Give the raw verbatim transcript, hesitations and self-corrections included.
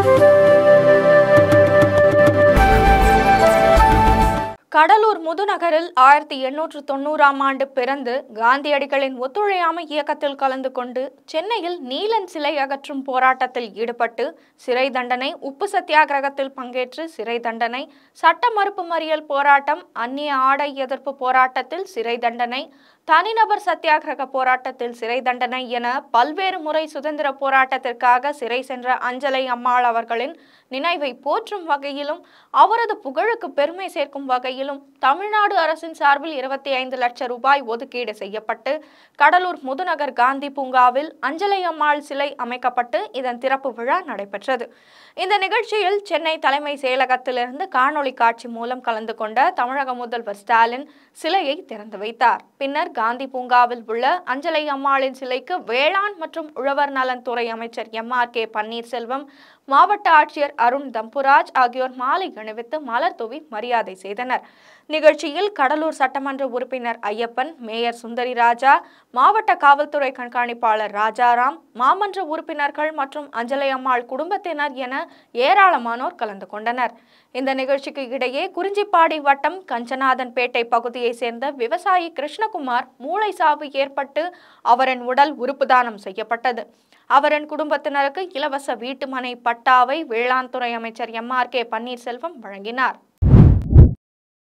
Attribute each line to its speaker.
Speaker 1: கடலூர் முதுநகரில் ஆயிரத்தி எண்ணூற்று தொண்ணூறாம் ஆண்டு பிறந்து காந்தியடிகளின் ஒத்துழையாமை இயக்கத்தில் கலந்து கொண்டு சென்னையில் நீலன் சிலை அகற்றும் போராட்டத்தில் ஈடுபட்டு சிறை தண்டனை, உப்பு சத்தியாகிரகத்தில் பங்கேற்று சிறை தண்டனை, சட்ட மறுப்பு மறியல் போராட்டம், அந்நிய ஆடை எதிர்ப்பு போராட்டத்தில் சிறை தண்டனை, தனிநபர் சத்தியாகிரக போராட்டத்தில் சிறை தண்டனை என பல்வேறு முறை சுதந்திர போராட்டத்திற்காக சிறை சென்ற அஞ்சலை அம்மாள் அவர்களின் நினைவை போற்றும் வகையிலும் அவரது புகழுக்கு பெருமை சேர்க்கும் வகையிலும் தமிழ்நாடு அரசின் சார்பில் இருபத்தி ஐந்து லட்சம் ரூபாய் ஒதுக்கீடு செய்யப்பட்டு கடலூர் முதுநகர் காந்தி பூங்காவில் அஞ்சலை அம்மாள் சிலை அமைக்கப்பட்டு இதன் திறப்பு விழா நடைபெற்றது. இந்த நிகழ்ச்சியில் சென்னை தலைமை செயலகத்திலிருந்து காணொலி காட்சி மூலம் கலந்து கொண்ட தமிழக முதல்வர் ஸ்டாலின் சிலையை திறந்து வைத்தார். பின்னர் காந்தி பூங்காவில் உள்ள அஞ்சலை அம்மாளின் சிலைக்கு வேளாண் மற்றும் உழவர் நலன் துறை அமைச்சர் எம் ஆர் கே பன்னீர்செல்வம், மாவட்ட ஆட்சியர் அருண் தம்புராஜ் ஆகியோர் மாலை அணிவித்து மலர் தூவி மரியாதை செய்தனர். நிகழ்ச்சியில் கடலூர் சட்டமன்ற உறுப்பினர் ஐயப்பன், மேயர் சுந்தரி ராஜா, மாவட்ட காவல்துறை கண்காணிப்பாளர் ராஜாராம், மாமன்ற உறுப்பினர்கள் மற்றும் அஞ்சலை அம்மாள் குடும்பத்தினர் என ஏராளமானோர் கலந்து கொண்டனர். இந்த நிகழ்ச்சிக்கு இடையே குறிஞ்சிப்பாடி வட்டம் கஞ்சநாதன்பேட்டை பகுதியை சேர்ந்த விவசாயி கிருஷ்ணகுமார் மூளை சாவு ஏற்பட்டு அவரின் உடல் உறுப்பு தானம் செய்யப்பட்டது. அவரின் குடும்பத்தினருக்கு இலவச வீட்டுமனை பட்டாவை வேளாண் துறை அமைச்சர் எம் ஆர் கே பன்னீர்செல்வம் வழங்கினார்.